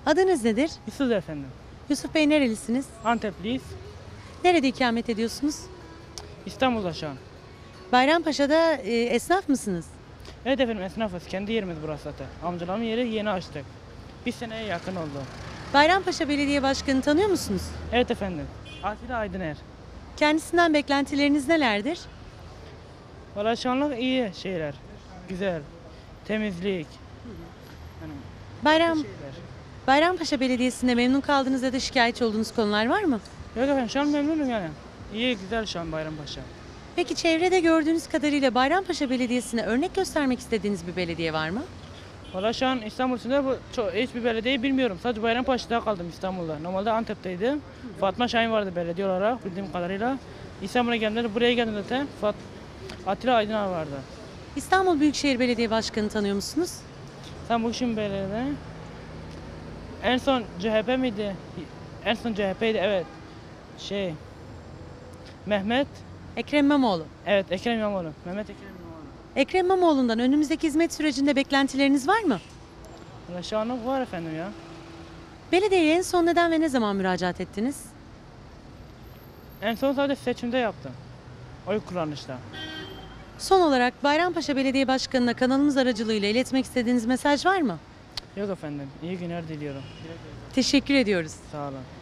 Adınız nedir? Yusuf efendim. Yusuf Bey nerelisiniz? Antepliyiz. Nerede ikamet ediyorsunuz? İstanbul'da şu an. Bayrampaşa'da esnaf mısınız? Evet efendim, esnafız. Kendi yerimiz burası zaten. Amcalarımın yeri yeni açtık. Bir seneye yakın oldu. Bayrampaşa Belediye Başkanı tanıyor musunuz? Evet efendim. Atilla Aydıner. Kendisinden beklentileriniz nelerdir? Valla şu anlık iyi şeyler. Güzel. Temizlik. Yani Bayram şeyler. Bayrampaşa Belediyesi'nde memnun kaldığınız ya da şikayetçi olduğunuz konular var mı? Yok efendim, şu an memnunum yani. İyi, güzel şu an Bayrampaşa. Peki çevrede gördüğünüz kadarıyla Bayrampaşa Belediyesi'ne örnek göstermek istediğiniz bir belediye var mı? Valla şu an İstanbul içinde hiçbir belediyeyi bilmiyorum. Sadece Bayrampaşa'da kaldım İstanbul'da. Normalde Antep'teydim. Fatma Şahin vardı belediye olarak bildiğim kadarıyla. İstanbul'a geldiğimde, buraya geldiğimde zaten Atilla Aydıner vardı. İstanbul Büyükşehir Belediye Başkanı tanıyor musunuz? Sen bu işin belediye. En son CHP miydi? En son CHP'ydi, evet. Mehmet. Ekrem İmamoğlu. Evet, Ekrem İmamoğlu. Mehmet Ekrem İmamoğlu. Ekrem İmamoğlu'ndan önümüzdeki hizmet sürecinde beklentileriniz var mı? Valla şu anlık var efendim ya. Belediyeye en son neden ve ne zaman müracaat ettiniz? En son sadece seçimde yaptım. Oy kullanışta. Son olarak Bayrampaşa Belediye Başkanı'na kanalımız aracılığıyla iletmek istediğiniz mesaj var mı? Yok efendim. İyi günler diliyorum. Teşekkür ediyoruz. Sağ olun.